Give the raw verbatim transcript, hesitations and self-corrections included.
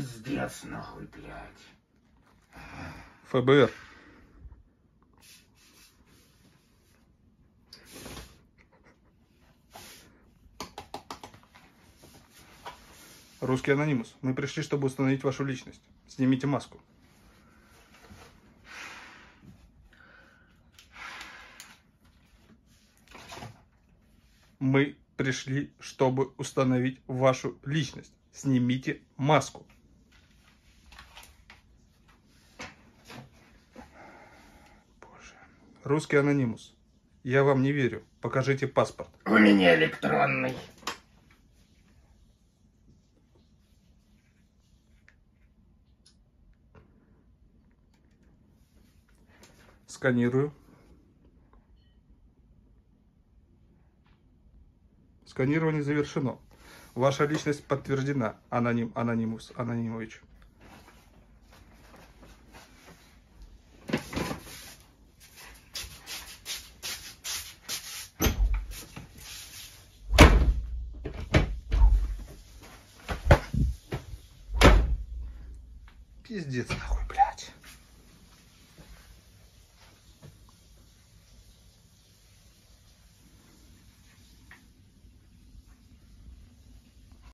Пиздец, нахуй, блядь. ФБР. Русский анонимус. Мы пришли, чтобы установить вашу личность. Снимите маску. Мы пришли, чтобы установить вашу личность. Снимите маску. Боже. Русский анонимус. Я вам не верю. Покажите паспорт. У меня электронный. Сканирую. Сканирование завершено. Ваша личность подтверждена, аноним Анонимус Анонимович. Пиздец, нахуй, бля.